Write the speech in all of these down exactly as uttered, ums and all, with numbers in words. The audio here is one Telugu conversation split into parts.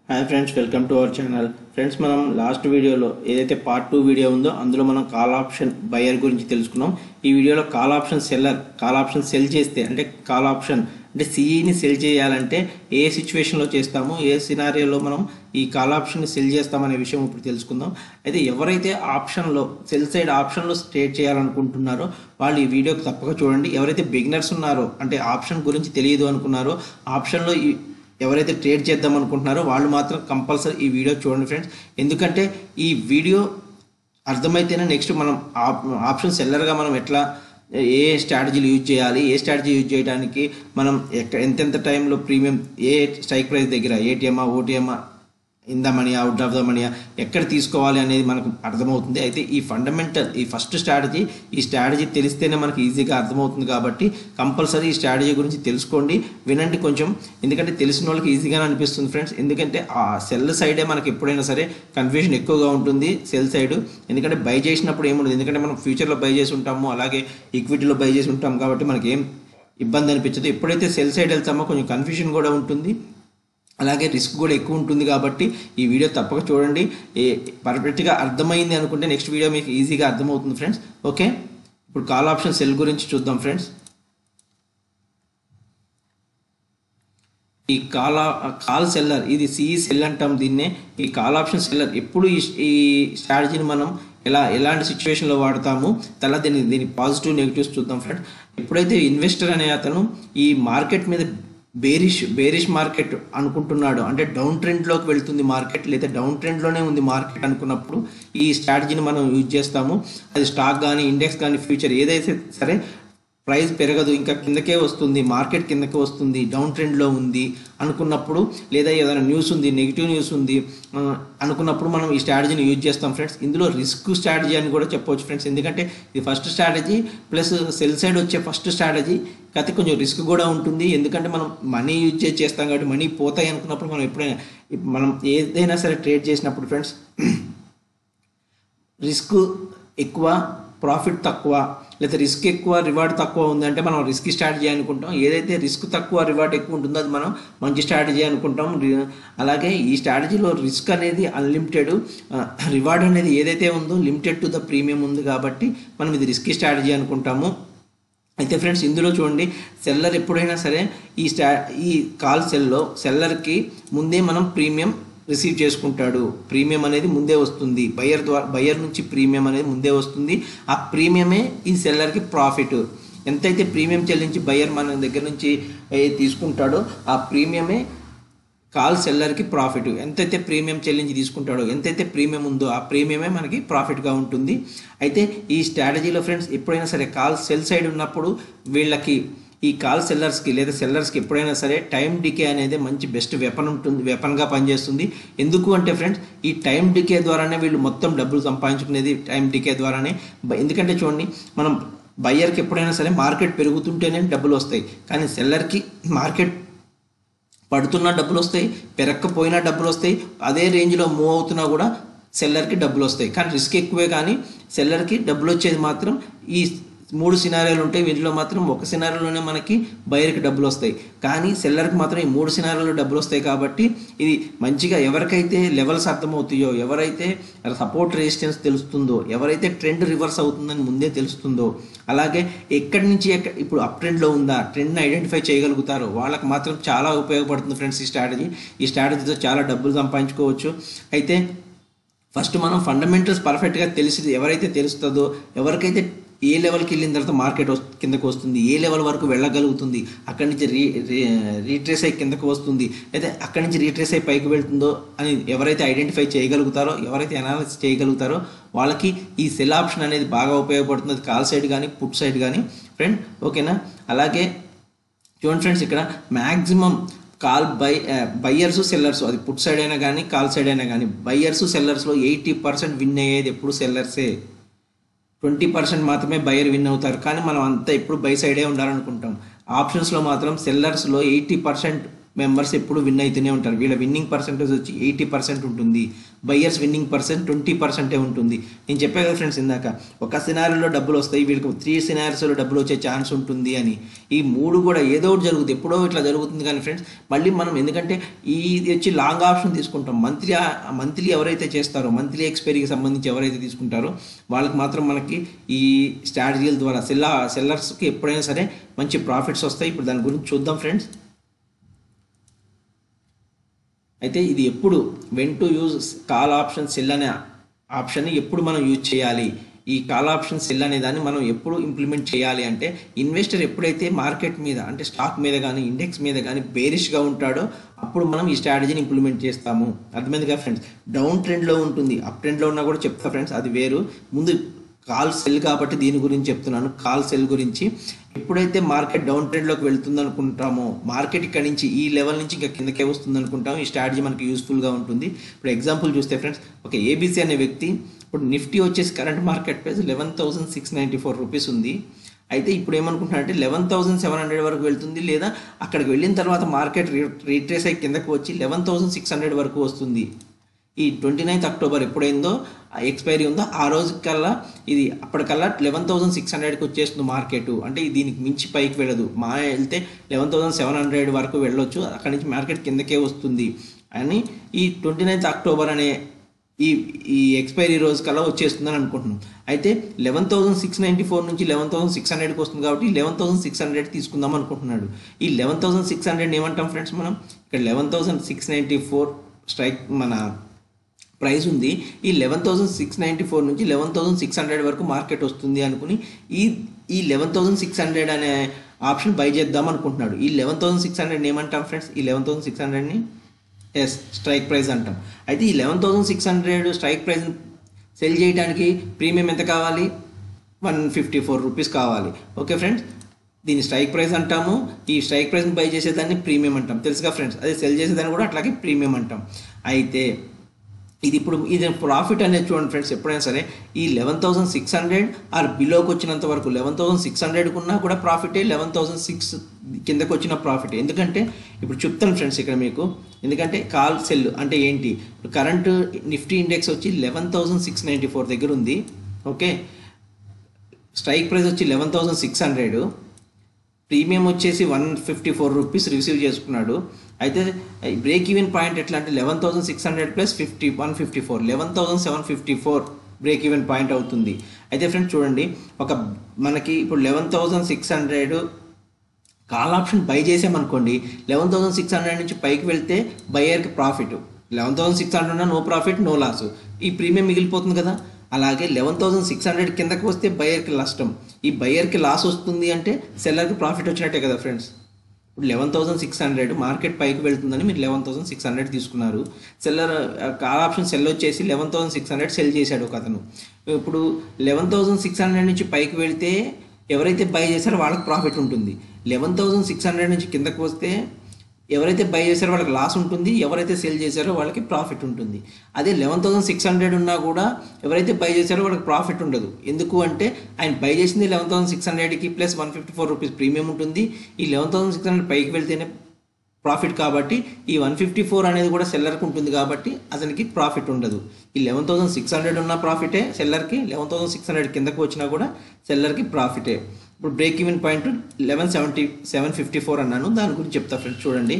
Hi friends, welcome to our channel. Friends, మనం లాస్ట్ వీడియోలో ఏదైతే పార్ట్ టూ వీడియో ఉందో అందులో మనం కాల్ ఆప్షన్ బయర్ గురించి తెలుసుకున్నాం. ఈ వీడియోలో call option seller call option sell చేస్తే అంటే కాల్ ఆప్షన్ అంటే సిఈని సెల్ చేయాలంటే ఏ సిచ్యువేషన్లో చేస్తాము, ఏ సినారియోలో మనం ఈ కాల్ ఆప్షన్ని సెల్ చేస్తామనే విషయం ఇప్పుడు తెలుసుకుందాం. అయితే ఎవరైతే ఆప్షన్లో సెల్ సైడ్ ఆప్షన్లో ట్రేడ్ చేయాలనుకుంటున్నారో వాళ్ళు ఈ వీడియోకి తప్పక చూడండి. ఎవరైతే బిగినర్స్ ఉన్నారో అంటే ఆప్షన్ గురించి తెలియదు అనుకున్నారో, ఆప్షన్లో ఈ ఎవరైతే ట్రేడ్ చేద్దాం అనుకుంటున్నారో వాళ్ళు మాత్రం కంపల్సరీ ఈ వీడియో చూడండి ఫ్రెండ్స్. ఎందుకంటే ఈ వీడియో అర్థమైతేనే నెక్స్ట్ మనం ఆప్షన్ సెల్లర్గా మనం ఎట్లా ఏ స్ట్రాటజీలు యూజ్ చేయాలి, ఏ స్ట్రాటజీ యూజ్ చేయడానికి మనం ఎక్కడ ఎంతెంత టైంలో ప్రీమియం ఏ స్ట్రైక్ ప్రైస్ దగ్గర ఏటీఎమా ఓటీఎమా in the money out of the money ఎక్కడ తీసుకోవాలి అనేది మనకు అర్థమవుతుంది. అయితే ఈ ఫండమెంటల్ ఈ ఫస్ట్ స్ట్రాటజీ ఈ స్ట్రాటజీ తెలిస్తేనే మనకి ఈజీగా అర్థమవుతుంది. కాబట్టి కంపల్సరీ ఈ స్ట్రాటజీ గురించి తెలుసుకోండి, వినండి కొంచెం. ఎందుకంటే తెలిసిన వాళ్ళకి ఈజీగానే అనిపిస్తుంది ఫ్రెండ్స్. ఎందుకంటే ఆ సెల్ సైడే మనకి ఎప్పుడైనా సరే కన్ఫ్యూజన్ ఎక్కువగా ఉంటుంది సెల్ సైడ్. ఎందుకంటే బై చేసినప్పుడు ఏముండదు, ఎందుకంటే మనం ఫ్యూచర్లో బై చేసి ఉంటాము, అలాగే ఈక్విటీలో బై చేసి ఉంటాం కాబట్టి మనకి ఏం ఇబ్బంది అనిపించదు. ఎప్పుడైతే సెల్ సైడ్ వెళ్తామో కొంచెం కన్ఫ్యూజన్ కూడా ఉంటుంది, అలాగే రిస్క్ కూడా ఎక్కువ ఉంటుంది. కాబట్టి ఈ వీడియో తప్పక చూడండి. ఏ పర్ఫెక్ట్గా అర్థమైంది అనుకుంటే నెక్స్ట్ వీడియో మీకు ఈజీగా అర్థమవుతుంది ఫ్రెండ్స్. ఓకే, ఇప్పుడు కాల్ ఆప్షన్ సెల్ గురించి చూద్దాం ఫ్రెండ్స్. ఈ కాల్ కాల్ సెల్లర్ ఇది సిఈ సెల్ అంటాం దీన్నే. ఈ కాల్ ఆప్షన్ సెల్లర్ ఎప్పుడు ఈ స్ట్రాటజీని మనం ఎలా ఎలాంటి సిచ్యువేషన్లో వాడతాము, తర్వాత దీని దీని పాజిటివ్ నెగిటివ్స్ చూద్దాం ఫ్రెండ్స్. ఎప్పుడైతే ఇన్వెస్టర్ అనే అతను ఈ మార్కెట్ మీద బేరిష్ బేరిష్ మార్కెట్ అనుకుంటున్నాడు, అంటే డౌన్ ట్రెండ్లోకి వెళ్తుంది మార్కెట్, లేదా డౌన్ ట్రెండ్లోనే ఉంది మార్కెట్ అనుకున్నప్పుడు ఈ స్ట్రాటజీని మనం యూజ్ చేస్తాము. అది స్టాక్ కానీ ఇండెక్స్ కానీ ఫ్యూచర్ ఏదైతే సరే ప్రైస్ పెరగదు, ఇంకా కిందకే వస్తుంది, మార్కెట్ కిందకే వస్తుంది, డౌన్ ట్రెండ్లో ఉంది అనుకున్నప్పుడు, లేదా ఏదైనా న్యూస్ ఉంది నెగిటివ్ న్యూస్ ఉంది అనుకున్నప్పుడు మనం ఈ స్ట్రాటజీని యూజ్ చేస్తాం ఫ్రెండ్స్. ఇందులో రిస్క్ స్ట్రాటజీ అని కూడా చెప్పవచ్చు ఫ్రెండ్స్. ఎందుకంటే ఇది first strategy plus sell side వచ్చే ఫస్ట్ స్ట్రాటజీ కాకపోతే కొంచెం రిస్క్ కూడా ఉంటుంది. ఎందుకంటే మనం మనీ యూజ్ చేసి చేస్తాం కాబట్టి మనీ పోతాయి అనుకున్నప్పుడు మనం ఎప్పుడైనా మనం ఏదైనా సరే ట్రేడ్ చేసినప్పుడు ఫ్రెండ్స్ రిస్క్ ఎక్కువ ప్రాఫిట్ తక్కువ, లేదా రిస్క్ ఎక్కువ రివార్డ్ తక్కువ ఉందంటే మనం రిస్క్ స్ట్రాటజీ అనుకుంటాం. ఏదైతే రిస్క్ తక్కువ రివార్డ్ ఎక్కువ ఉంటుందో అది మనం మంచి స్ట్రాటజీ అనుకుంటాం. అలాగే ఈ స్ట్రాటజీలో రిస్క్ అనేది అన్లిమిటెడ్, రివార్డ్ అనేది ఏదైతే ఉందో లిమిటెడ్ టు ద ప్రీమియం ఉంది కాబట్టి మనం ఇది రిస్క్ స్ట్రాటజీ అనుకుంటాము. అయితే ఫ్రెండ్స్ ఇందులో చూడండి, సెల్లర్ ఎప్పుడైనా సరే ఈ స్టా ఈ కాల్ సెల్లో సెల్లర్కి ముందే మనం ప్రీమియం రిసీవ్ చేసుకుంటాడు. ప్రీమియం అనేది ముందే వస్తుంది, బయ్యర్ ద్వారా బయ్యర్ నుంచి ప్రీమియం అనేది ముందే వస్తుంది. ఆ ప్రీమియమే ఈ సెల్లర్కి ప్రాఫిట్. ఎంతైతే ప్రీమియం చెల్లించి బయ్యర్ మన దగ్గర నుంచి తీసుకుంటాడో ఆ ప్రీమియమే కాల్ సెల్లర్కి ప్రాఫిట్. ఎంతైతే ప్రీమియం చెల్లించి తీసుకుంటాడో ఎంతైతే ప్రీమియం ఉందో ఆ ప్రీమియమే మనకి ప్రాఫిట్గా ఉంటుంది. అయితే ఈ స్ట్రాటజీలో ఫ్రెండ్స్ ఎప్పుడైనా సరే కాల్ సెల్ సైడ్ ఉన్నప్పుడు వీళ్ళకి ఈ కాల్ సెల్లర్స్కి లేదా సెల్లర్స్కి ఎప్పుడైనా సరే టైం డికే అనేది మంచి బెస్ట్ వెపన్ ఉంటుంది, వెపన్గా పనిచేస్తుంది. ఎందుకు అంటే ఫ్రెండ్స్ ఈ టైం డికే ద్వారానే వీళ్ళు మొత్తం డబ్బులు సంపాదించుకునేది టైం డికే ద్వారానే. ఎందుకంటే చూడండి, మనం బయ్యర్కి ఎప్పుడైనా సరే మార్కెట్ పెరుగుతుంటేనే డబ్బులు వస్తాయి, కానీ సెల్లర్కి మార్కెట్ పడుతున్నా డబ్బులు వస్తాయి, పెరక్కపోయినా డబ్బులు వస్తాయి, అదే రేంజ్లో మూవ్ అవుతున్నా కూడా సెల్లర్కి డబ్బులు వస్తాయి. కానీ రిస్క్ ఎక్కువే, కానీ సెల్లర్కి డబ్బులు వచ్చేది మాత్రం ఈ మూడు సినారియోలు ఉంటాయి. వీటిలో మాత్రం ఒక సినారియోలోనే మనకి బయర్కి డబ్బులు వస్తాయి, కానీ సెల్లర్కి మాత్రం ఈ మూడు సినారియోలో డబ్బులు వస్తాయి. కాబట్టి ఇది మంచిగా ఎవరికైతే లెవెల్స్ అర్థమవుతాయో, ఎవరైతే సపోర్ట్ రెసిస్టెన్స్ తెలుస్తుందో, ఎవరైతే ట్రెండ్ రివర్స్ అవుతుందని ముందే తెలుస్తుందో, అలాగే ఎక్కడి నుంచి ఎక్కడ ఇప్పుడు అప్ ట్రెండ్లో ఉందా ట్రెండ్ని ఐడెంటిఫై చేయగలుగుతారో వాళ్ళకి మాత్రం చాలా ఉపయోగపడుతుంది ఫ్రెండ్స్ ఈ స్ట్రాటజీ. ఈ స్ట్రాటజీతో చాలా డబ్బులు సంపాదించుకోవచ్చు. అయితే ఫస్ట్ మనం ఫండమెంటల్స్ పర్ఫెక్ట్గా తెలిసి ఎవరైతే తెలుస్తుందో, ఎవరికైతే ఏ లెవెల్కి వెళ్ళిన తర్వాత మార్కెట్ కిందకు వస్తుంది, ఏ లెవెల్ వరకు వెళ్ళగలుగుతుంది, అక్కడి నుంచి రీ రీట్రేస్ అయ్యి కిందకు వస్తుంది, అయితే అక్కడి నుంచి రీట్రేస్ అయ్యి పైకి వెళ్తుందో అని ఎవరైతే ఐడెంటిఫై చేయగలుగుతారో, ఎవరైతే అనాలిసిస్ చేయగలుగుతారో వాళ్ళకి ఈ సెల్ ఆప్షన్ అనేది బాగా ఉపయోగపడుతుంది. అది కాల్ సైడ్ కానీ పుట్ సైడ్ కానీ ఫ్రెండ్. ఓకేనా, అలాగే చూడండి ఫ్రెండ్స్, ఇక్కడ maximum call buy buyers sellers, అది పుట్ సైడ్ అయినా కానీ కాల్ సైడ్ అయినా కానీ బయ్యర్స్ సెల్లర్స్లో ఎయిటీ పర్సెంట్ విన్ అయ్యేది ఎప్పుడు సెల్లర్సే. ట్వంటీ పర్సెంట్ మాత్రమే బయర్ విన్ అవుతారు, కానీ మనం అంతా ఎప్పుడు బై సైడే ఉండాలనుకుంటాం. ఆప్షన్స్లో మాత్రం సెల్లర్స్లో ఎయిటీ పర్సెంట్ మెంబర్స్ ఎప్పుడు విన్ అయితేనే ఉంటారు. వీళ్ళ విన్నింగ్ పర్సెంటేజ్ వచ్చి ఎయిటీ పర్సెంట్ ఉంటుంది. బయ్యర్స్ విన్నింగ్ పర్సెంట్ ట్వంటీ పర్సెంటే ఉంటుంది. నేను చెప్పాను కదా ఫ్రెండ్స్ ఇందాక, ఒక సినారీలో డబ్బులు వస్తాయి, వీళ్ళకి త్రీ సినారీస్లో డబ్బులు వచ్చే ఛాన్స్ ఉంటుంది అని. ఈ మూడు కూడా ఏదో ఒకటి జరుగుతుంది, ఎప్పుడో ఇట్లా జరుగుతుంది. కానీ ఫ్రెండ్స్ మళ్ళీ మనం ఎందుకంటే ఇది వచ్చి లాంగ్ ఆప్షన్ తీసుకుంటాం. మంత్లీ మంత్లీ ఎవరైతే చేస్తారో, మంత్లీ ఎక్స్పైరీకి సంబంధించి ఎవరైతే తీసుకుంటారో వాళ్ళకి మాత్రం మనకి ఈ స్ట్రాటజీల ద్వారా సెల్ల సెల్లర్స్కి ఎప్పుడైనా సరే మంచి ప్రాఫిట్స్ వస్తాయి. ఇప్పుడు దాని గురించి చూద్దాం ఫ్రెండ్స్. అయితే ఇది ఎప్పుడు when to use call option sell అనే ఆప్షన్ని ఎప్పుడు మనం యూజ్ చేయాలి, ఈ కాల్ ఆప్షన్ సెల్ అనే దాన్ని మనం ఎప్పుడు ఇంప్లిమెంట్ చేయాలి అంటే, ఇన్వెస్టర్ ఎప్పుడైతే మార్కెట్ మీద అంటే స్టాక్ మీద కానీ ఇండెక్స్ మీద కానీ బేరిష్గా ఉంటాడో అప్పుడు మనం ఈ స్ట్రాటజీని ఇంప్లిమెంట్ చేస్తాము. అర్థమైంది కదా ఫ్రెండ్స్. డౌన్ ట్రెండ్లో ఉంటుంది, అప్ ట్రెండ్లో ఉన్నా కూడా చెప్తా ఫ్రెండ్స్, అది వేరు. ముందు కాల్ సెల్ కాబట్టి దీని గురించి చెప్తున్నాను. కాల్ సెల్ గురించి ఎప్పుడైతే మార్కెట్ డౌన్ ట్రెండ్లోకి వెళ్తుంది అనుకుంటామో, మార్కెట్ ఇక్కడ నుంచి ఈ లెవెల్ నుంచి ఇంకా కిందకే వస్తుంది అనుకుంటాం, ఈ స్ట్రాటజీ మనకి యూస్ఫుల్గా ఉంటుంది. ఇప్పుడు ఎగ్జాంపుల్ చూస్తే ఫ్రెండ్స్, ఒక ఏబీసీ అనే వ్యక్తి, ఇప్పుడు నిఫ్టీ వచ్చేసి current market price eleven thousand six ninety four rupees ఉంది. అయితే ఇప్పుడు ఏమనుకుంటున్నారంటే లెవెన్ థౌసండ్ సెవెన్ హండ్రెడ్ వరకు వెళ్తుంది, లేదా అక్కడికి వెళ్ళిన తర్వాత మార్కెట్ రీట్రేస్ అయ్యి కిందకు వచ్చి లెవెన్ థౌసండ్ సిక్స్ హండ్రెడ్ వరకు వస్తుంది. ఈ ట్వంటీ నైన్త్ అక్టోబర్ ఎప్పుడైందో ఎక్స్పైరీ ఉందో ఆ రోజు కల్లా ఇది అప్పటికల్లా లెవెన్ థౌసండ్ సిక్స్ హండ్రెడ్కి వచ్చేస్తుంది మార్కెట్. అంటే దీనికి మించి పైకి వెళ్ళదు. మా వెళ్తే లెవెన్ థౌసండ్ సెవెన్ హండ్రెడ్ వరకు వెళ్ళొచ్చు, అక్కడి నుంచి మార్కెట్ కిందకే వస్తుంది అని ఈ ట్వంటీ నైన్త్ అక్టోబర్ అనే ఈ ఈ ఎక్స్పైరీ రోజు కల్లా వచ్చేస్తుందని అనుకుంటున్నాం. అయితే eleven thousand six ninety four నుంచి లెవెన్ థౌసండ్ సిక్స్ హండ్రెడ్కి వస్తుంది కాబట్టి లెవెన్ థౌసండ్ సిక్స్ హండ్రెడ్ తీసుకుందాం అనుకుంటున్నాడు. ఈ లెవెన్ థౌసండ్ సిక్స్ హండ్రెడ్ ఏమంటాం ఫ్రెండ్స్ మనం, ఇక్కడ eleven thousand six ninety four strike మన ప్రైస్ ఉంది. ఈ eleven thousand six ninety four నుంచి లెవెన్ థౌసండ్ సిక్స్ హండ్రెడ్ వరకు మార్కెట్ వస్తుంది అనుకుని ఈ ఈ లెవెన్ థౌసండ్ సిక్స్ హండ్రెడ్ అనే ఆప్షన్ బై చేద్దాం అనుకుంటున్నాడు. ఈ లెవెన్ థౌసండ్ సిక్స్ హండ్రెడ్ ఏమంటాం ఫ్రెండ్స్, ఈ లెవెన్ థౌసండ్ సిక్స్ హండ్రెడ్ని ఎస్ స్ట్రైక్ ప్రైస్ అంటాం. అయితే ఈ eleven thousand six hundred strike price sell చేయడానికి ప్రీమియం ఎంత కావాలి, వన్ ఫిఫ్టీ ఫోర్ రూపీస్ కావాలి. ఓకే ఫ్రెండ్స్, దీన్ని స్ట్రైక్ ప్రైస్ అంటాము. ఈ స్ట్రైక్ ప్రైస్ని బై చేసేదాన్ని ప్రీమియం అంటాం, తెలుసుగా ఫ్రెండ్స్. అదే సెల్ చేసేదాన్ని కూడా అట్లాగే ప్రీమియం అంటాం. అయితే ఇది ఇప్పుడు ఇది ప్రాఫిట్ అనేది చూడండి ఫ్రెండ్స్, ఎప్పుడైనా సరే ఈ eleven thousand six hundred or బిలోకి వచ్చినంత వరకు లెవెన్ థౌసండ్ సిక్స్ హండ్రెడ్కి ఉన్నా కూడా ప్రాఫిటే, లెవెన్ థౌసండ్ సిక్స్ కిందకు వచ్చిన ప్రాఫిట్. ఎందుకంటే ఇప్పుడు చెప్తాను ఫ్రెండ్స్ ఇక్కడ మీకు, ఎందుకంటే కాల్ సెల్ అంటే ఏంటి. ఇప్పుడు కరెంట్ నిఫ్టీ ఇండెక్స్ వచ్చి eleven thousand six ninety four దగ్గర ఉంది. ఓకే, స్ట్రైక్ ప్రైస్ వచ్చి eleven thousand six hundred, premium వచ్చేసి one fifty four rupees receive చేసుకున్నాడు. అయితే బ్రేక్ ఈవెన్ పాయింట్ ఎట్లా అంటే eleven thousand six hundred plus fifty one fifty four eleven thousand seven fifty four break even point అవుతుంది. అయితే ఫ్రెండ్స్ చూడండి, ఒక మనకి ఇప్పుడు eleven thousand six hundred call option buy చేసామనుకోండి, లెవెన్ థౌసండ్ సిక్స్ హండ్రెడ్ నుంచి పైకి వెళ్తే బయ్యర్కి profit, eleven thousand six hundred no profit no loss, ఈ ప్రీమియం మిగిలిపోతుంది కదా. అలాగే లెవెన్ థౌసండ్ సిక్స్ హండ్రెడ్ కిందకి వస్తే బయ్యర్కి నష్టం, ఈ బయ్యర్కి లాస్ వస్తుంది అంటే సెల్లర్కి ప్రాఫిట్ వచ్చినట్టే కదా ఫ్రెండ్స్. ఇప్పుడు eleven thousand six hundred market పైకి వెళ్తుందని మీరు లెవెన్ థౌసండ్ సిక్స్ హండ్రెడ్ తీసుకున్నారు. సెల్లర్ కాల్ ఆప్షన్ సెల్ వచ్చేసి eleven thousand six hundred sell చేశాడు ఒక అతను. ఇప్పుడు లెవెన్ థౌసండ్ సిక్స్ హండ్రెడ్ నుంచి పైకి వెళ్తే ఎవరైతే బై చేశారో వాళ్ళకి ప్రాఫిట్ ఉంటుంది. లెవెన్ థౌసండ్ సిక్స్ హండ్రెడ్ నుంచి కిందకు వస్తే ఎవరైతే బై చేశారో వాళ్ళకి లాస్ ఉంటుంది, ఎవరైతే సెల్ చేశారో వాళ్ళకి ప్రాఫిట్ ఉంటుంది. అదే లెవెన్ థౌసండ్ సిక్స్ హండ్రెడ్ ఉన్నా కూడా ఎవరైతే బై చేశారో వాళ్ళకి ప్రాఫిట్ ఉండదు. ఎందుకు అంటే ఆయన బై చేసింది లెవెన్ థౌసండ్ సిక్స్ హండ్రెడ్కి plus one fifty four rupees premium ఉంటుంది. ఈ లెవెన్ థౌసండ్ సిక్స్ హండ్రెడ్ పైకి వెళ్తేనే ప్రాఫిట్ కాబట్టి ఈ వన్ ఫిఫ్టీ ఫోర్ అనేది కూడా సెల్లర్కి ఉంటుంది కాబట్టి అతనికి ప్రాఫిట్ ఉండదు. ఈ లెవెన్ థౌసండ్ సిక్స్ హండ్రెడ్ ఉన్న ప్రాఫిటే సెల్లర్కి, లెవెన్ థౌసండ్ సిక్స్ హండ్రెడ్ కిందకు వచ్చినా కూడా సెల్లర్కి ప్రాఫిటే. ఇప్పుడు break even point eleven seventy seven fifty four అన్నాను, దాని గురించి చెప్తా ఫ్రెండ్స్. చూడండి,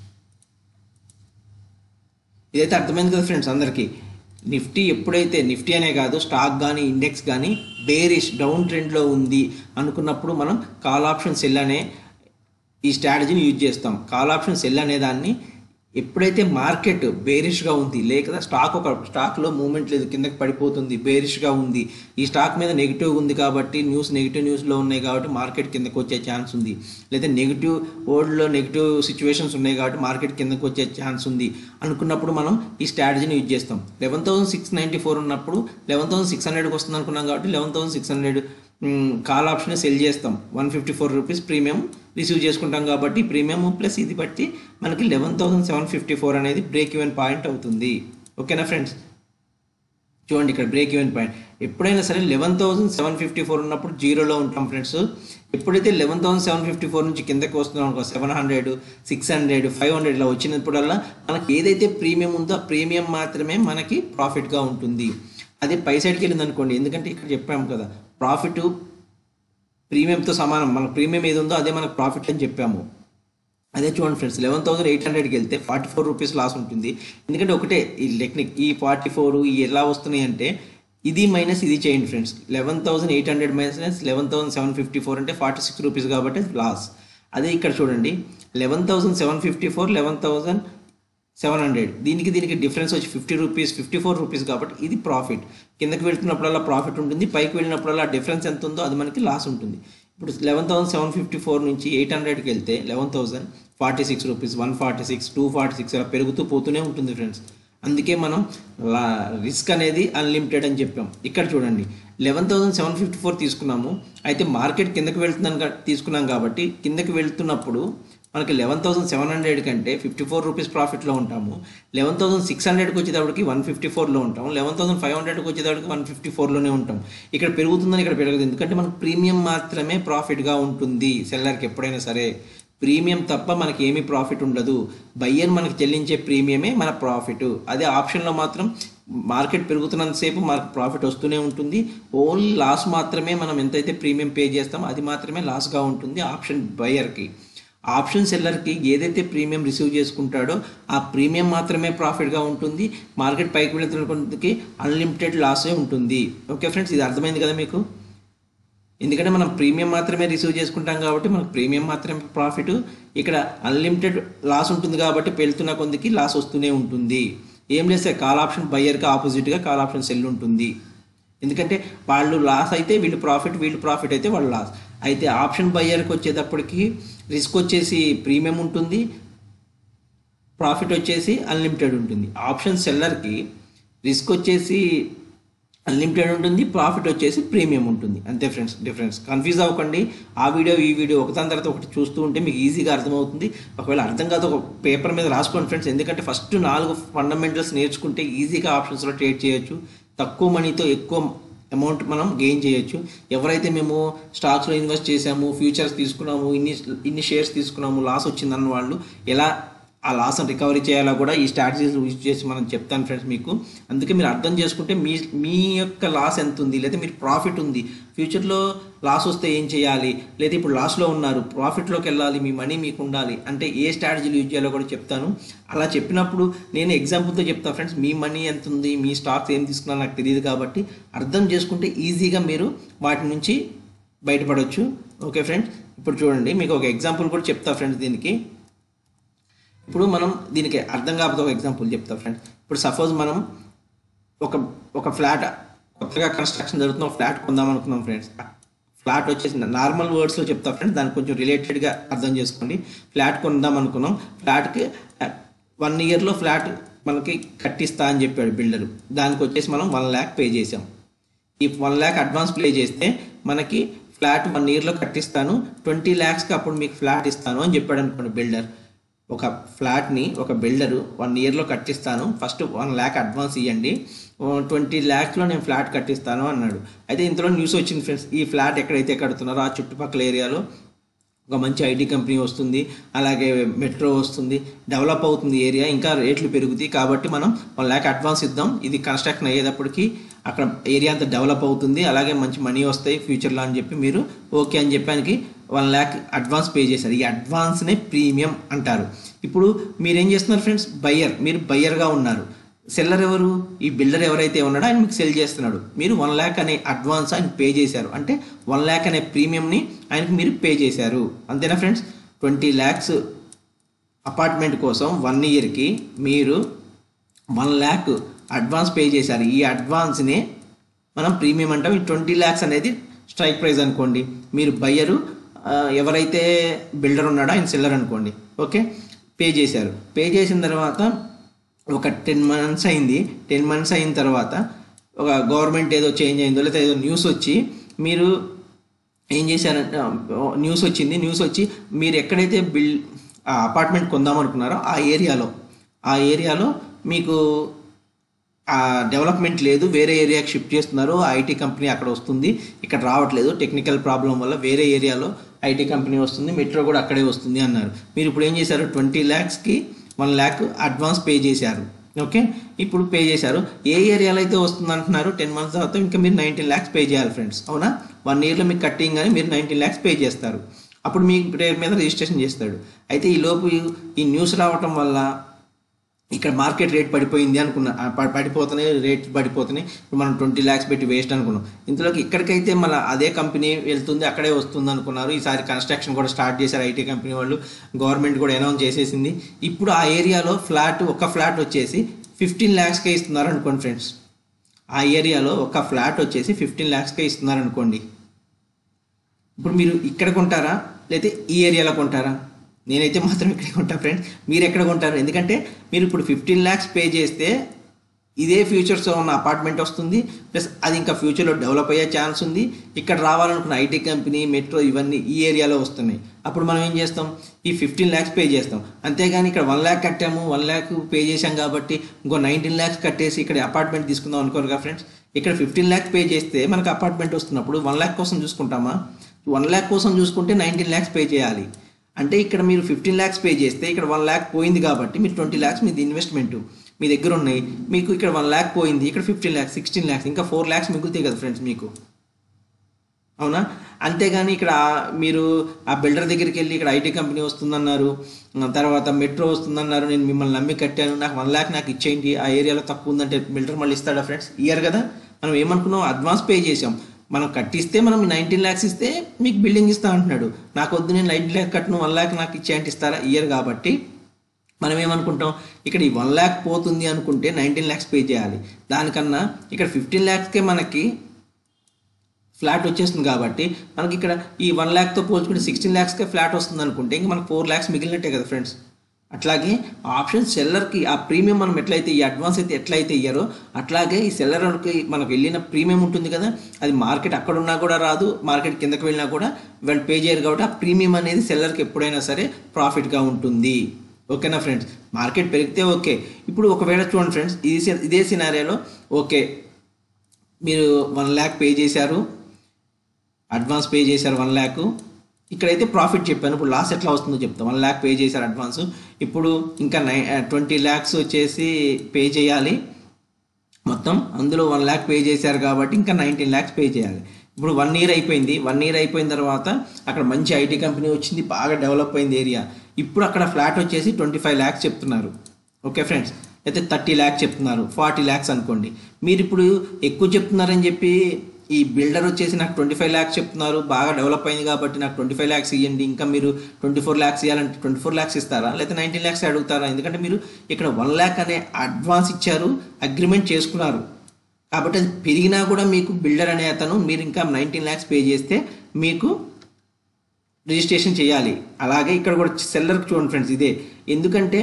ఇదైతే అర్థమైంది కదా ఫ్రెండ్స్ అందరికీ. నిఫ్టీ ఎప్పుడైతే నిఫ్టీ అనే కాదు స్టాక్ కానీ ఇండెక్స్ కానీ బేరిష్ డౌన్ ట్రెండ్లో ఉంది అనుకున్నప్పుడు మనం కాల్ ఆప్షన్ సెల్ అనే ఈ స్ట్రాటజీని యూజ్ చేస్తాం. కాల్ ఆప్షన్ సెల్ అనే దాన్ని ఎప్పుడైతే మార్కెట్ బేరిష్గా ఉంది, లేక స్టాక్ ఒక స్టాక్లో మూమెంట్ లేదు, కిందకి పడిపోతుంది, బేరిష్గా ఉంది, ఈ స్టాక్ మీద నెగిటివ్ ఉంది కాబట్టి న్యూస్ నెగిటివ్ న్యూస్లో ఉన్నాయి కాబట్టి మార్కెట్ కిందకు వచ్చే ఛాన్స్ ఉంది, లేదా నెగిటివ్ వరల్డ్లో నెగిటివ్ సిచ్యువేషన్స్ ఉన్నాయి కాబట్టి మార్కెట్ కిందకు వచ్చే ఛాన్స్ ఉంది అనుకున్నప్పుడు మనం ఈ స్ట్రాటజీని యూజ్ చేస్తాం. Eleven thousand six ninety four ఉన్నప్పుడు లెవెన్ థౌసండ్ సిక్స్ హండ్రెడ్కి వస్తుంది అనుకున్నాం కాబట్టి eleven thousand six hundred call option sell చేస్తాం, one fifty four rupees premium receive చేసుకుంటాం కాబట్టి ప్రీమియం ప్లస్ ఇది బట్టి మనకి eleven thousand seven fifty four అనేది బ్రేక్ ఈవెన్ పాయింట్ అవుతుంది. ఓకేనా ఫ్రెండ్స్, చూడండి ఇక్కడ బ్రేక్ ఈవెన్ పాయింట్ ఎప్పుడైనా సరే eleven thousand seven fifty four ఉన్నప్పుడు జీరోలో ఉంటాం ఫ్రెండ్స్. ఎప్పుడైతే eleven thousand seven fifty four నుంచి కిందకి వస్తున్నాం అనుకో seven hundred six hundred five hundred ఇలా వచ్చినప్పుడల్లా మనకి ఏదైతే ప్రీమియం ఉందో ఆ ప్రీమియం మాత్రమే మనకి ప్రాఫిట్గా ఉంటుంది. అదే పై సైడ్కి వెళ్ళింది అనుకోండి, ఎందుకంటే ఇక్కడ చెప్పాము కదా ప్రాఫిట్ ప్రీమియంతో సమానం, మన ప్రీమియం ఏది ఉందో అదే మనకు ప్రాఫిట్ అని చెప్పాము. అదే చూడండి ఫ్రెండ్స్ లెవెన్ థౌసండ్ ఎయిట్ హండ్రెడ్కి వెళ్తే ఫార్టీ ఫోర్ రూపీస్ లాస్ ఉంటుంది. ఎందుకంటే ఒకటే ఈ టెక్నిక్, ఈ ఫార్టీ ఫోర్ ఈ ఎలా వస్తున్నాయి అంటే ఇది మైనస్ ఇది చేయండి friends. Eleven thousand eight hundred minus eleven thousand seven fifty four అంటే ఫార్టీ సిక్స్ రూపీస్ కాబట్టి లాస్. అదే ఇక్కడ చూడండి eleven thousand seven fifty four eleven thousand seven hundred దీనికి దీనికి డిఫరెన్స్ వచ్చి fifty rupees fifty four rupees కాబట్టి ఇది ప్రాఫిట్. కిందకి వెళ్తున్నప్పుడల్లా ప్రాఫిట్ ఉంటుంది, పైకి వెళ్ళినప్పుడల్లా డిఫరెన్స్ ఎంత ఉందో అది మనకి లాస్ ఉంటుంది. ఇప్పుడు eleven thousand seven fifty four నుంచి ఎయిట్ హండ్రెడ్కి వెళ్తే eleven thousand forty six rupees one forty six two forty six అలా పెరుగుతూ పోతూనే ఉంటుంది ఫ్రెండ్స్. అందుకే మనం రిస్క్ అనేది అన్లిమిటెడ్ అని చెప్పాం. ఇక్కడ చూడండి eleven thousand seven fifty four తీసుకున్నాము, అయితే మార్కెట్ కిందకి వెళ్తున్నాను తీసుకున్నాం కాబట్టి కిందకి వెళ్తున్నప్పుడు మనకి లెవెన్ థౌసండ్ సెవెన్ హండ్రెడ్ కంటే ఫిఫ్టీ ఫోర్ రూపీస్ ప్రాఫిట్లో ఉంటాము. లెవెన్ థౌసండ్ సిక్స్ హండ్రెడ్కి వచ్చేటప్పటికి వన్ ఫిఫ్టీ ఫోర్లో ఉంటాము. లెవెన్ థౌసండ్ ఫైవ్ హండ్రెడ్కి వచ్చేటప్పటికి వన్ ఫిఫ్టీ ఫోర్లోనే ఉంటాం. ఇక్కడ పెరుగుతుందని ఇక్కడ పెరగదు, ఎందుకంటే మనకు ప్రీమియం మాత్రమే ప్రాఫిట్గా ఉంటుంది. సెల్లర్కి ఎప్పుడైనా సరే ప్రీమియం తప్ప మనకి ఏమీ ప్రాఫిట్ ఉండదు. బయ్యర్ మనకి చెల్లించే ప్రీమియమే మన ప్రాఫిట్. అదే ఆప్షన్లో మాత్రం మార్కెట్ పెరుగుతున్నంతసేపు మనకు ప్రాఫిట్ వస్తూనే ఉంటుంది. ఓన్లీ లాస్ మాత్రమే మనం ఎంతైతే ప్రీమియం పే చేస్తామో అది మాత్రమే లాస్గా ఉంటుంది ఆప్షన్ బయ్యర్కి. ఆప్షన్ సెల్లర్కి ఏదైతే ప్రీమియం రిసీవ్ చేసుకుంటాడో ఆ ప్రీమియం మాత్రమే ప్రాఫిట్గా ఉంటుంది. మార్కెట్ పైకి వెళ్తున్నకి అన్లిమిటెడ్ లాసే ఉంటుంది. ఓకే ఫ్రెండ్స్, ఇది అర్థమైంది కదా మీకు? ఎందుకంటే మనం ప్రీమియం మాత్రమే రిసీవ్ చేసుకుంటాం కాబట్టి మనకు ప్రీమియం మాత్రమే ప్రాఫిట్. ఇక్కడ అన్లిమిటెడ్ లాస్ ఉంటుంది కాబట్టి వెళ్తున్న కొందికి లాస్ వస్తూనే ఉంటుంది. ఏం చేస్తే కాల్ ఆప్షన్ బయ్యర్కి ఆపోజిట్గా కాల్ ఆప్షన్ సెల్ ఉంటుంది. ఎందుకంటే వాళ్ళు లాస్ అయితే వీళ్ళు ప్రాఫిట్, వీళ్ళు ప్రాఫిట్ అయితే వాళ్ళు లాస్. అయితే ఆప్షన్ బయ్యర్కి వచ్చేటప్పటికి రిస్క్ వచ్చేసి ప్రీమియం ఉంటుంది, ప్రాఫిట్ వచ్చేసి అన్లిమిటెడ్ ఉంటుంది. ఆప్షన్ సెల్లర్కి రిస్క్ వచ్చేసి అన్లిమిటెడ్ ఉంటుంది, ప్రాఫిట్ వచ్చేసి ప్రీమియం ఉంటుంది. అంతే ఫ్రెండ్స్ డిఫరెన్స్. కన్ఫ్యూజ్ అవ్వకండి. ఆ వీడియో ఈ వీడియో ఒకదాని తర్వాత ఒకటి చూస్తూ ఉంటే మీకు ఈజీగా అర్థమవుతుంది. ఒకవేళ అర్థం కాదు ఒక పేపర్ మీద రాసుకోండి ఫ్రెండ్స్, ఎందుకంటే ఫస్ట్ నాలుగు ఫండమెంటల్స్ నేర్చుకుంటే ఈజీగా ఆప్షన్స్లో ట్రేడ్ చేయొచ్చు. తక్కువ మనీతో ఎక్కువ అమౌంట్ మనం గెయిన్ చేయొచ్చు. ఎవరైతే మేము స్టాక్స్లో ఇన్వెస్ట్ చేసాము, ఫ్యూచర్స్ తీసుకున్నాము, ఇన్ని ఇన్ని షేర్స్ తీసుకున్నాము, లాస్ వచ్చిందన్న వాళ్ళు ఎలా ఆ లాస్ని రికవరీ చేయాలో కూడా ఈ స్ట్రాటజీస్ యూజ్ చేసి మనం చెప్తాను ఫ్రెండ్స్ మీకు. అందుకే మీరు అర్థం చేసుకుంటే మీ మీ యొక్క లాస్ ఎంత ఉంది, లేదా మీరు ప్రాఫిట్ ఉంది, ఫ్యూచర్లో లాస్ వస్తే ఏం చేయాలి, లేదా ఇప్పుడు లాస్లో ఉన్నారు ప్రాఫిట్లోకి వెళ్ళాలి, మీ మనీ మీకు ఉండాలి అంటే ఏ స్ట్రాటజీలు యూజ్ చేయాలో కూడా చెప్తాను. అలా చెప్పినప్పుడు నేను ఎగ్జాంపుల్తో చెప్తాను ఫ్రెండ్స్. మీ మనీ ఎంత ఉంది, మీ స్టాక్స్ ఏం తీసుకున్నా నాకు తెలియదు కాబట్టి అర్థం చేసుకుంటే ఈజీగా మీరు వాటి నుంచి బయటపడవచ్చు. ఓకే ఫ్రెండ్స్, ఇప్పుడు చూడండి మీకు ఒక ఎగ్జాంపుల్ కూడా చెప్తా ఫ్రెండ్స్. దీనికి ఇప్పుడు మనం దీనికి అర్థం కాకపోతే ఒక ఎగ్జాంపుల్ చెప్తా ఫ్రెండ్స్. ఇప్పుడు సపోజ్ మనం ఒక ఒక ఫ్లాట్ కొత్తగా కన్స్ట్రక్షన్ జరుగుతున్న ఒక ఫ్లాట్ కొందాం అనుకున్నాం ఫ్రెండ్స్. ఫ్లాట్ వచ్చేసి నార్మల్ వర్డ్స్లో చెప్తా ఫ్రెండ్స్, దానికి కొంచెం రిలేటెడ్గా అర్థం చేసుకోండి. ఫ్లాట్ కొందాం అనుకున్నాం, ఫ్లాట్కి వన్ ఇయర్లో ఫ్లాట్ మనకి కట్టిస్తా అని చెప్పాడు బిల్డరు. దానికి వచ్చేసి మనం వన్ ల్యాక్ పే చేసాం. ఈ వన్ ల్యాక్ అడ్వాన్స్ పే చేస్తే మనకి ఫ్లాట్ వన్ ఇయర్లో కట్టిస్తాను, ట్వంటీ ల్యాక్స్కి అప్పుడు మీకు ఫ్లాట్ ఇస్తాను అని చెప్పాడు అనుకోండి బిల్డర్. ఒక ఫ్లాట్ని ఒక బిల్డరు వన్ ఇయర్లో కట్టిస్తాను, ఫస్ట్ వన్ ల్యాక్ అడ్వాన్స్ ఇవ్వండి, ట్వంటీ ల్యాక్స్లో నేను ఫ్లాట్ కట్టిస్తాను అన్నాడు. అయితే ఇంతలో న్యూస్ వచ్చింది ఫ్రెండ్స్, ఈ ఫ్లాట్ ఎక్కడైతే కడుతున్నారో ఆ చుట్టుపక్కల ఏరియాలో ఒక మంచి ఐటీ కంపెనీ వస్తుంది, అలాగే మెట్రో వస్తుంది, డెవలప్ అవుతుంది ఏరియా, ఇంకా రేట్లు పెరుగుతాయి కాబట్టి మనం వన్ ల్యాక్ అడ్వాన్స్ ఇద్దాం, ఇది కన్స్ట్రక్షన్ అయ్యేటప్పటికి అక్కడ ఏరియా అంతా డెవలప్ అవుతుంది, అలాగే మంచి మనీ వస్తాయి ఫ్యూచర్లో అని చెప్పి మీరు ఓకే అని చెప్పడానికి వన్ ల్యాక్ అడ్వాన్స్ పే చేశారు. ఈ అడ్వాన్స్నే ప్రీమియం అంటారు. ఇప్పుడు మీరేం చేస్తున్నారు ఫ్రెండ్స్, బయ్యర్, మీరు బయ్యర్గా ఉన్నారు. సెల్లర్ ఎవరు, ఈ బిల్డర్ ఎవరైతే ఉన్నాడో ఆయన మీకు సెల్ చేస్తున్నాడు. మీరు వన్ ల్యాక్ అనే అడ్వాన్స్ ఆయన పే చేశారు, అంటే వన్ ల్యాక్ అనే ప్రీమియంని ఆయనకు మీరు పే చేశారు. అంతేనా ఫ్రెండ్స్? ట్వంటీ ల్యాక్స్ అపార్ట్మెంట్ కోసం వన్ ఇయర్కి మీరు వన్ ల్యాక్ అడ్వాన్స్ పే చేశారు. ఈ అడ్వాన్స్నే మనం ప్రీమియం అంటాం. ఈ ట్వంటీ ల్యాక్స్ అనేది స్ట్రైక్ ప్రైస్ అనుకోండి. మీరు బయ్యరు, ఎవరైతే బిల్డర్ ఉన్నాడో ఆయన సెల్లర్ అనుకోండి. ఓకే, పే చేశారు. పే చేసిన తర్వాత ఒక టెన్ మంత్స్ అయింది. టెన్ మంత్స్ అయిన తర్వాత ఒక గవర్నమెంట్ ఏదో చేంజ్ అయిందో లేదా ఏదో న్యూస్ వచ్చి మీరు ఏం చేశారంటే న్యూస్ వచ్చింది. న్యూస్ వచ్చి మీరు ఎక్కడైతే బిల్ ఆ అపార్ట్మెంట్ కొందామనుకున్నారో ఆ ఏరియాలో ఆ ఏరియాలో మీకు డెవలప్మెంట్ లేదు, వేరే ఏరియాకి షిఫ్ట్ చేస్తున్నారు, ఐటీ కంపెనీ అక్కడ వస్తుంది, ఇక్కడ రావట్లేదు టెక్నికల్ ప్రాబ్లం వల్ల వేరే ఏరియాలో ఐటీ కంపెనీ వస్తుంది, మెట్రో కూడా అక్కడే వస్తుంది అన్నారు. మీరు ఇప్పుడు ఏం చేశారు, ట్వంటీ ల్యాక్స్కి వన్ ల్యాక్ అడ్వాన్స్ పే చేశారు. ఓకే, ఇప్పుడు పే చేశారు. ఏ ఏరియాలో అయితే వస్తుంది అంటున్నారు, టెన్ మంత్స్ తర్వాత ఇంకా మీరు నైన్టీన్ ల్యాక్స్ పే చేయాలి ఫ్రెండ్స్. అవునా, వన్ ఇయర్లో మీకు కట్టింగ్ కానీ మీరు నైన్టీన్ ల్యాక్స్ పే చేస్తారు. అప్పుడు మీ పేరు మీద రిజిస్ట్రేషన్ చేస్తాడు. అయితే ఈ లోపు ఈ న్యూస్ రావటం వల్ల ఇక్కడ మార్కెట్ రేట్ పడిపోయింది అనుకున్నా, పడిపోతున్నాయి రేట్ పడిపోతున్నాయి, ఇప్పుడు మనం ట్వంటీ ల్యాక్స్ పెట్టి వేస్ట్ అనుకున్నాం. ఇంతలోకి ఇక్కడికైతే మళ్ళీ అదే కంపెనీ వెళ్తుంది, అక్కడే వస్తుంది అనుకున్నారు. ఈసారి కన్స్ట్రక్షన్ కూడా స్టార్ట్ చేశారు ఐటీ కంపెనీ వాళ్ళు, గవర్నమెంట్ కూడా అనౌన్స్ చేసేసింది. ఇప్పుడు ఆ ఏరియాలో ఫ్లాట్ ఒక ఫ్లాట్ వచ్చేసి ఫిఫ్టీన్ ల్యాక్స్కే ఇస్తున్నారు అనుకోండి ఫ్రెండ్స్. ఆ ఏరియాలో ఒక ఫ్లాట్ వచ్చేసి ఫిఫ్టీన్ ల్యాక్స్కే ఇస్తున్నారు అనుకోండి. ఇప్పుడు మీరు ఇక్కడ కొంటారా లేకపోతే ఈ ఏరియాలో కొంటారా? నేనైతే మాత్రం ఇక్కడే కొంటా ఫ్రెండ్స్. మీరు ఎక్కడ కొంటారు? ఎందుకంటే మీరు ఇప్పుడు ఫిఫ్టీన్ ల్యాక్స్ పే చేస్తే ఇదే ఫ్యూచర్స్లో ఉన్న అపార్ట్మెంట్ వస్తుంది, ప్లస్ అది ఇంకా ఫ్యూచర్లో డెవలప్ అయ్యే ఛాన్స్ ఉంది. ఇక్కడ రావాలనుకున్న ఐటీ కంపెనీ, మెట్రో ఇవన్నీ ఈ ఏరియాలో వస్తున్నాయి. అప్పుడు మనం ఏం చేస్తాం, ఈ ఫిఫ్టీన్ ల్యాక్స్ పే చేస్తాం. అంతేగాని ఇక్కడ వన్ ల్యాక్ కట్టాము, వన్ ల్యాక్ పే చేసాం కాబట్టి ఇంకో నైన్టీన్ ల్యాక్స్ కట్టేసి ఇక్కడ అపార్ట్మెంట్ తీసుకుందాం అనుకోరు కదా ఫ్రెండ్స్. ఇక్కడ ఫిఫ్టీన్ ల్యాక్స్ పే చేస్తే మనకు అపార్ట్మెంట్ వస్తున్నప్పుడు వన్ ల్యాక్ కోసం చూసుకుంటామా? వన్ ల్యాక్ కోసం చూసుకుంటే నైన్టీన్ ల్యాక్స్ పే చేయాలి. అంటే ఇక్కడ మీరు ఫిఫ్టీన్ ల్యాక్స్ పే చేస్తే ఇక్కడ వన్ ల్యాక్ పోయింది కాబట్టి మీరు ట్వంటీ ల్యాక్స్ మీది ఇన్వెస్ట్మెంట్ మీ దగ్గర ఉన్నాయి, మీకు ఇక్కడ వన్ ల్యాక్ పోయింది, ఇక్కడ ఫిఫ్టీన్ ల్యాక్స్ సిక్స్టీన్ ల్యాక్స్ ఇంకా ఫోర్ ల్యాక్స్ మిగులుతాయి కదా ఫ్రెండ్స్ మీకు. అవునా, అంతేగాని ఇక్కడ మీరు ఆ బిల్డర్ దగ్గరికి వెళ్ళి ఇక్కడ ఐటీ కంపెనీ వస్తుందన్నారు, తర్వాత మెట్రో వస్తుందన్నారు, నేను మిమ్మల్ని నమ్మి కట్టాను, నాకు వన్ ల్యాక్ నాకు ఇచ్చేయండి, ఆ ఏరియాలో తక్కువ ఉందంటే బిల్డర్ మళ్ళీ ఇస్తాడా ఫ్రెండ్స్? ఇయర్ కదా. మనం ఏమనుకున్నాం, అడ్వాన్స్ పే చేసాం, మనం కట్టిస్తే మనం నైన్టీన్ ల్యాక్స్ ఇస్తే మీకు బిల్డింగ్ ఇస్తా అంటున్నాడు. నాకు వద్దు, నేను నైన్టీన్ ల్యాక్ కట్టను, వన్ ల్యాక్ నాకు ఇచ్చేయంటే ఇస్తారా? ఇయర్ కాబట్టి మనం ఏమనుకుంటాం, ఇక్కడ ఈ వన్ ల్యాక్ పోతుంది అనుకుంటే నైన్టీన్ ల్యాక్స్ పే చేయాలి. దానికన్నా ఇక్కడ ఫిఫ్టీన్ ల్యాక్స్కే మనకి ఫ్లాట్ వచ్చేస్తుంది కాబట్టి మనకి ఇక్కడ ఈ వన్ ల్యాక్తో పోల్చుకుంటే సిక్స్టీన్ ల్యాక్స్కే ఫ్లాట్ వస్తుంది అనుకుంటే ఇంకా మనకు ఫోర్ ల్యాక్స్ మిగిలినట్టే కదా ఫ్రెండ్స్. అట్లాగే ఆప్షన్ సెల్లర్కి ఆ ప్రీమియం మనం ఎట్లయితే ఈ అడ్వాన్స్ అయితే ఎట్లయితే ఇయ్యారో అట్లాగే ఈ సెల్లర్కి మనకు వెళ్ళిన ప్రీమియం ఉంటుంది కదా, అది మార్కెట్ అక్కడ ఉన్నా కూడా రాదు, మార్కెట్ కిందకి వెళ్ళినా కూడా వాళ్ళు పే చేయరు కాబట్టి ఆ ప్రీమియం అనేది సెల్లర్కి ఎప్పుడైనా సరే ప్రాఫిట్గా ఉంటుంది. ఓకేనా ఫ్రెండ్స్, మార్కెట్ పెరిగితే ఓకే. ఇప్పుడు ఒకవేళ చూడండి ఫ్రెండ్స్, ఇది ఇదే సినారియోలో ఓకే మీరు వన్ ల్యాక్ పే చేశారు, అడ్వాన్స్ పే చేశారు వన్ ల్యాక్, ఇక్కడైతే ప్రాఫిట్ చెప్పాను, ఇప్పుడు లాస్ ఎట్లా వస్తుందో చెప్తాను. వన్ ల్యాక్ పే చేశారు అడ్వాన్స్, ఇప్పుడు ఇంకా నై ట్వంటీ ల్యాక్స్ వచ్చేసి పే చేయాలి మొత్తం, అందులో వన్ ల్యాక్ పే చేశారు కాబట్టి ఇంకా నైన్టీన్ ల్యాక్స్ పే చేయాలి. ఇప్పుడు వన్ ఇయర్ అయిపోయింది, వన్ ఇయర్ అయిపోయిన తర్వాత అక్కడ మంచి ఐటీ కంపెనీ వచ్చింది, బాగా డెవలప్ అయింది ఏరియా. ఇప్పుడు అక్కడ ఫ్లాట్ వచ్చేసి ట్వంటీ ఫైవ్ ల్యాక్స్ చెప్తున్నారు. ఓకే ఫ్రెండ్స్, అయితే థర్టీ ల్యాక్స్ చెప్తున్నారు, ఫార్టీ ల్యాక్స్ అనుకోండి. మీరు ఇప్పుడు ఎక్కువ చెప్తున్నారని చెప్పి ఈ బిల్డర్ వచ్చేసి నాకు ట్వంటీ ఫైవ్ ల్యాక్స్ చెప్తున్నారు, బాగా డెవలప్ అయింది కాబట్టి నాకు ట్వంటీ ఫైవ్ ల్యాక్స్ ఇవ్వండి, ఇంకా మీరు ట్వంటీ ఫోర్ ల్యాక్స్ ఇవ్వాలంటే ట్వంటీ ఫోర్ ల్యాక్స్ ఇస్తారా లేకపోతే నైన్టీన్ ల్యాక్స్ అడుగుతారా? ఎందుకంటే మీరు ఇక్కడ వన్ ల్యాక్ అనే అడ్వాన్స్ ఇచ్చారు, అగ్రిమెంట్ చేసుకున్నారు కాబట్టి అది పెరిగినా కూడా మీకు బిల్డర్ అనే అతను మీరు ఇంకా నైన్టీన్ ల్యాక్స్ పే చేస్తే మీకు రిజిస్ట్రేషన్ చేయాలి. అలాగే ఇక్కడ కూడా సెల్లర్కి చూడండి ఫ్రెండ్స్ ఇదే, ఎందుకంటే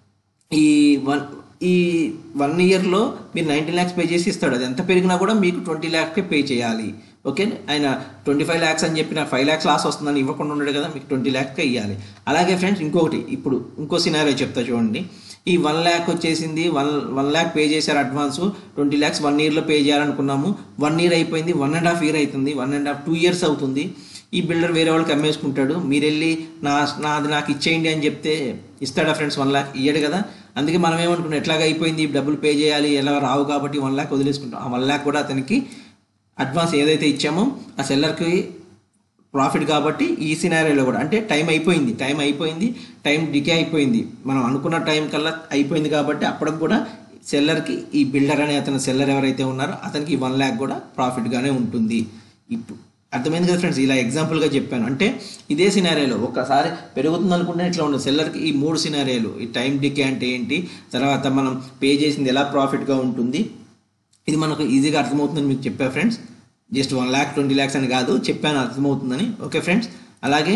ఈ వన్ ఈ వన్ ఇయర్లో మీరు నైన్టీన్ ల్యాక్స్ పే చేసి ఇస్తాడు, అది ఎంత పెరిగినా కూడా మీకు ట్వంటీ ల్యాక్స్కే పే చేయాలి. ఓకే, ఆయన ట్వంటీ ఫైవ్ ల్యాక్స్ అని చెప్పి నాకు ఫైవ్ ల్యాక్స్ లాస్ వస్తుందని ఇవ్వకుండా ఉన్నాడు కదా, మీకు ట్వంటీ ల్యాక్స్కే ఇవ్వాలి. అలాగే ఫ్రెండ్స్ ఇంకొకటి, ఇప్పుడు ఇంకో సినారియో చెప్తా చూడండి. ఈ వన్ ల్యాక్ వచ్చేసింది, వన్ వన్ ల్యాక్ పే చేశారు అడ్వాన్స్, ట్వంటీ ల్యాక్స్ వన్ ఇయర్లో పే చేయాలనుకున్నాము, వన్ ఇయర్ అయిపోయింది, వన్ అండ్ హాఫ్ ఇయర్ అవుతుంది, one and half two years అవుతుంది. ఈ బిల్డర్ వేరే వాళ్ళకి అమ్మేసుకుంటాడు, మీరు వెళ్ళి నా నాది నాకు ఇచ్చేయండి అని చెప్తే ఇస్తాడా ఫ్రెండ్స్? వన్ ల్యాక్ ఇయ్యాడు కదా. అందుకే మనం ఏమనుకున్నాం, ఎట్లాగ అయిపోయింది డబ్బులు పే చేయాలి, ఎలా రావు కాబట్టి వన్ ల్యాక్ వదిలేసుకుంటాం. ఆ వన్ ల్యాక్ కూడా అతనికి అడ్వాన్స్ ఏదైతే ఇచ్చామో ఆ సెల్లర్కి ప్రాఫిట్ కాబట్టి ఈ సినారియోలో కూడా అంటే టైం అయిపోయింది టైం అయిపోయింది టైం డికే అయిపోయింది, మనం అనుకున్న టైం కల్లా అయిపోయింది కాబట్టి అప్పటికి కూడా సెల్లర్కి ఈ బిల్డర్ అనే అతను సెల్లర్ ఎవరైతే ఉన్నారో అతనికి వన్ ల్యాక్ కూడా ప్రాఫిట్గానే ఉంటుంది. ఇప్పుడు అర్థమైంది కదా ఫ్రెండ్స్, ఇలా ఎగ్జాంపుల్గా చెప్పాను. అంటే ఇదే సినారియోలో ఒకసారి పెరుగుతుంది అనుకుంటే ఇట్లా ఉండదు సెల్లర్కి. ఈ మూడు సినారియోలు, ఈ టైం డికే అంటే ఏంటి, తర్వాత మనం పే చేసింది ఎలా ప్రాఫిట్గా ఉంటుంది, ఇది మనకు ఈజీగా అర్థమవుతుందని మీకు చెప్పా friends. Just one lakh twenty lakhs అని కాదు చెప్పాను, అర్థమవుతుందని. ఓకే ఫ్రెండ్స్, అలాగే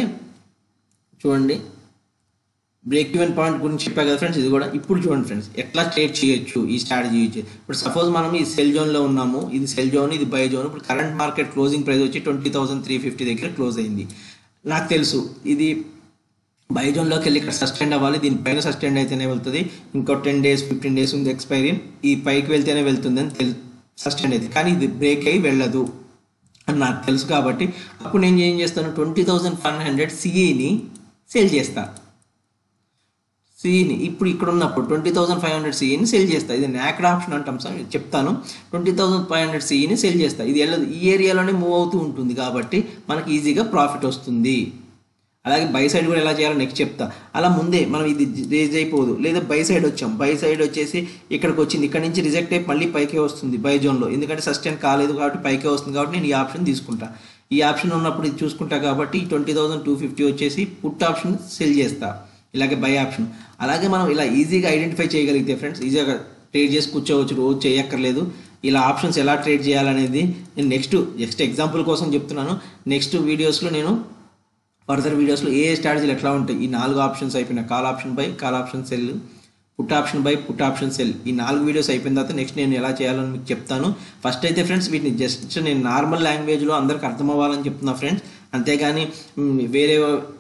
చూడండి బ్రేక్ ఈవెన్ పాయింట్ గురించి చెప్పా కదా ఫ్రెండ్స్, ఇది కూడా ఇప్పుడు చూడండి ఫ్రెండ్స్ ఎట్లా ట్రేడ్ చేయొచ్చు ఈ స్ట్రాటజీ యూజ్. ఇప్పుడు సపోజ్ మనం ఈ సెల్ జోన్లో ఉన్నాము, ఇది సెల్ జోన్, ఇది బై జోన్. ఇప్పుడు కరెంట్ మార్కెట్ క్లోజింగ్ ప్రైస్ వచ్చి ట్వంటీ థౌసండ్ త్రీ ఫిఫ్టీ దగ్గర క్లోజ్ అయింది. నాకు తెలుసు ఇది బై జోన్లోకి వెళ్ళి ఇక్కడ సస్టెండ్ అవ్వాలి, దీనిపైన సస్టెండ్ అయితేనే వెళ్తుంది, ఇంకో టెన్ డేస్ ఫిఫ్టీన్ డేస్ ఉంది ఎక్స్పైరీ, ఈ పైకి వెళ్తేనే వెళ్తుంది అని తెలు సస్టెండ్ అయితే, కానీ ఇది బ్రేక్ అయ్యి వెళ్ళదు అని నాకు తెలుసు. కాబట్టి అప్పుడు నేను ఏం చేస్తాను, ట్వంటీ థౌజండ్ ఫైవ్ హండ్రెడ్ సిఈని సేల్ చేస్తాను. సిఈని ఇప్పుడు ఇక్కడ ఉన్నప్పుడు ట్వంటీ థౌసండ్ ఫైవ్ హండ్రెడ్ సిఈని సెల్ చేస్తా. ఇది నాక్డ్ ఆప్షన్ అంటాం సార్, చెప్తాను. ట్వంటీ థౌసండ్ ఫైవ్ హండ్రెడ్ సిఈని సెల్ చేస్తా. ఇది వెళ్ళదు, ఈ ఏరియాలోనే మూవ్ అవుతూ ఉంటుంది కాబట్టి మనకి ఈజీగా ప్రాఫిట్ వస్తుంది. అలాగే బై సైడ్ కూడా ఎలా చేయాలో నెక్స్ట్ చెప్తా. అలా ముందే మనం ఇది రేజ్ అయిపోదు, లేదా బై సైడ్ వచ్చాం, బై సైడ్ వచ్చేసి ఇక్కడికి వచ్చింది, ఇక్కడ నుంచి రిజెక్ట్ అయ్యి మళ్ళీ పైకే వస్తుంది బై జోన్లో, ఎందుకంటే సస్టైన్ కాలేదు కాబట్టి పైకే వస్తుంది. కాబట్టి నేను ఈ ఆప్షన్ తీసుకుంటా. ఈ ఆప్షన్ ఉన్నప్పుడు ఇది చూసుకుంటా కాబట్టి ట్వంటీ థౌసండ్ టూ ఫిఫ్టీ వచ్చేసి పుట్ ఆప్షన్ సెల్ చేస్తా, ఇలాగే బై ఆప్షన్. అలాగే మనం ఇలా ఈజీగా ఐడెంటిఫై చేయగలిగితే ఫ్రెండ్స్ ఈజీగా ట్రేడ్ చేసి కూర్చోవచ్చు, రోజు చేయక్కర్లేదు. ఇలా ఆప్షన్స్ ఎలా ట్రేడ్ చేయాలనేది నేను నెక్స్ట్ నెక్స్ట్ ఎగ్జాంపుల్ కోసం చెప్తున్నాను. నెక్స్ట్ వీడియోస్లో నేను ఫర్దర్ వీడియోస్లో ఏ ఏ స్ట్రాటజీలు ఎట్లా ఉంటాయి, ఈ నాలుగు ఆప్షన్స్ అయిపోయిన call option buy, call option sell, put option buy, put option sell, ఈ నాలుగు వీడియోస్ అయిపోయిన తర్వాత నెక్స్ట్ నేను ఎలా చేయాలని మీకు చెప్తాను. ఫస్ట్ అయితే ఫ్రెండ్స్ వీటిని జస్ట్ నేను నార్మల్ లాంగ్వేజ్లో అందరికి అర్థం అవ్వాలని చెప్తున్నా ఫ్రెండ్స్, అంతేగాని వేరే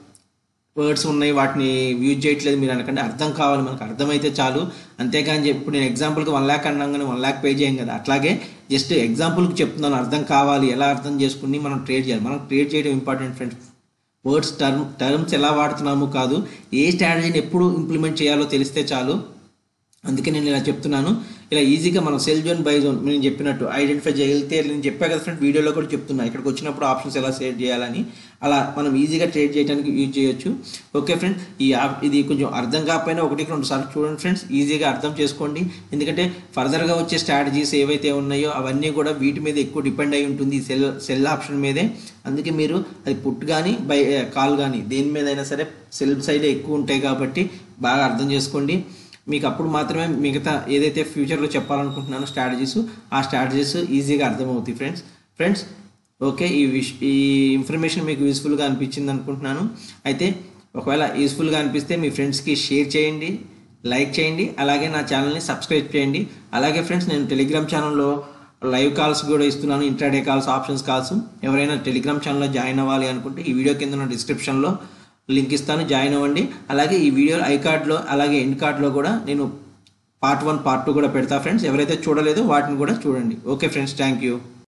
వర్డ్స్ ఉన్నాయి వాటిని యూజ్ చేయట్లేదు మీరు అనకండి. అర్థం కావాలి, మనకు అర్థమైతే చాలు. అంతేగాని చెప్పి ఇప్పుడు నేను ఎగ్జాంపుల్కి వన్ ల్యాక్ అన్నాగానే వన్ ల్యాక్ పే చేయం కదా, అట్లాగే జస్ట్ ఎగ్జాంపుల్కి చెప్తున్నాను, అర్థం కావాలి, ఎలా అర్థం చేసుకుని మనం ట్రేడ్ చేయాలి. మనం ట్రేడ్ చేయడం important friends. Words term terms ఎలా వాడుతున్నాము కాదు, ఏ స్ట్రాటజీని ఎప్పుడు ఇంప్లిమెంట్ చేయాలో తెలిస్తే చాలు. అందుకే నేను ఇలా చెప్తున్నాను. ఇలా ఈజీగా మనం సెల్ జోన్ బై జోన్ నేను చెప్పినట్టు ఐడెంటిఫై చేయగలిగితే, నేను చెప్పా కదా ఫ్రెండ్ వీడియోలో కూడా చెప్తున్నా, ఇక్కడికి వచ్చినప్పుడు ఆప్షన్స్ ఎలా సెట్ చేయాలని, అలా మనం ఈజీగా ట్రేడ్ చేయడానికి యూజ్ చేయొచ్చు. ఓకే ఫ్రెండ్స్, ఈ యాప్ ఇది కొంచెం అర్థం కాకపోయినా ఒకటి రెండు సార్లు చూడండి ఫ్రెండ్స్, ఈజీగా అర్థం చేసుకోండి. ఎందుకంటే ఫర్దర్గా వచ్చే స్ట్రాటజీస్ ఏవైతే ఉన్నాయో అవన్నీ కూడా వీటి మీద ఎక్కువ డిపెండ్ అయి ఉంటుంది, సెల్ సెల్ ఆప్షన్ మీదే. అందుకే మీరు అది పుట్ కానీ బై కాల్ కానీ దేని మీద అయినా సరే సెల్ సైడే ఎక్కువ ఉంటాయి కాబట్టి బాగా అర్థం చేసుకోండి. మీకు అప్పుడు మాత్రమే మిగతా ఏదైతే ఫ్యూచర్లో చెప్పాలనుకుంటున్నానో స్ట్రాటజీస్, ఆ స్ట్రాటజీస్ ఈజీగా అర్థమవుతాయి ఫ్రెండ్స్. ఫ్రెండ్స్ ఓకే, ఈ విష్ ఈ ఇన్ఫర్మేషన్ మీకు యూస్ఫుల్గా అనిపించింది అనుకుంటున్నాను. అయితే ఒకవేళ యూస్ఫుల్గా అనిపిస్తే మీ ఫ్రెండ్స్కి షేర్ చేయండి, లైక్ చేయండి, అలాగే నా ఛానల్ని సబ్స్క్రైబ్ చేయండి. అలాగే ఫ్రెండ్స్ నేను టెలిగ్రామ్ ఛానల్లో లైవ్ కాల్స్ కూడా ఇస్తున్నాను, ఇంట్రాడే కాల్స్, ఆప్షన్స్ కాల్స్. ఎవరైనా టెలిగ్రామ్ ఛానల్లో జాయిన్ అవ్వాలి అనుకుంటే ఈ వీడియో కింద ఉన్న డిస్క్రిప్షన్లో లింక్ ఇస్తాను, జాయిన్ అవ్వండి. అలాగే ఈ వీడియో ఐ కార్డ్లో అలాగే ఎండ్ కార్డ్లో కూడా నేను పార్ట్ వన్ పార్ట్ టూ కూడా పెడతా ఫ్రెండ్స్. ఎవరైతే చూడలేదో వాటిని కూడా చూడండి. Okay friends, thank you.